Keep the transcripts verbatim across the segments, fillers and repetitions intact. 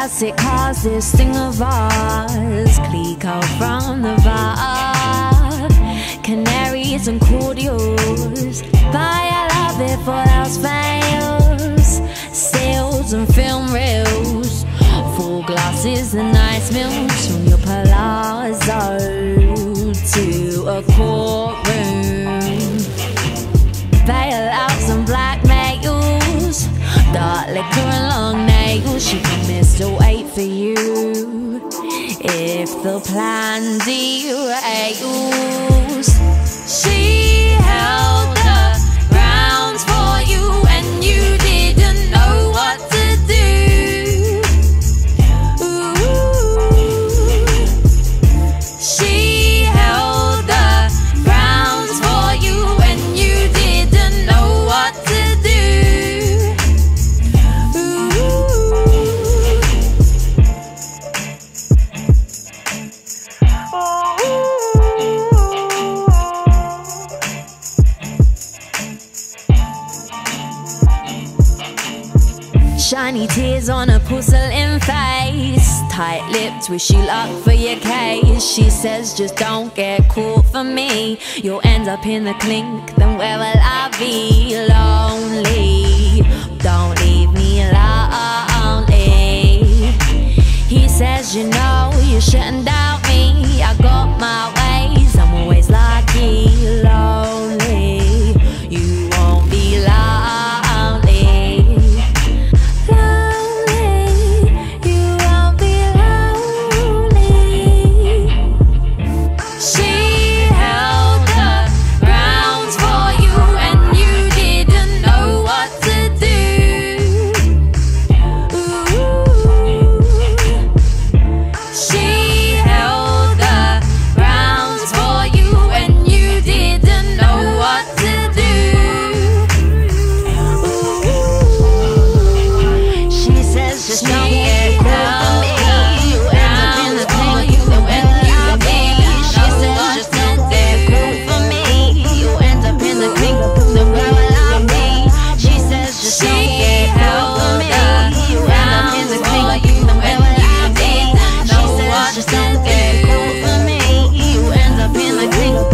classic cars, this thing of ours. Clique out from the bar, canaries and cordials. Buy a love if all else fails. Sales and film reels, full glasses and nice meals. From your palazzo to a courtroom, bailouts and blackmails, dark liquor and long nails. She promised to wait for you if the plan derails. She held the grounds for you and you didn't know what to do. Ooh. She held the grounds for you and you didn't know what to do. Shiny tears on a porcelain face, tight-lipped, wish you luck for your case. She says just don't get caught for me, you'll end up in the clink, then where will I be? Lonely, don't leave me lonely. He says you know you shouldn't doubt me, I got my ways, I'm always lucky. Lonely, you won't be lonely.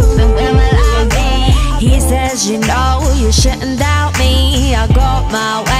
You know you shouldn't doubt me, I got my way.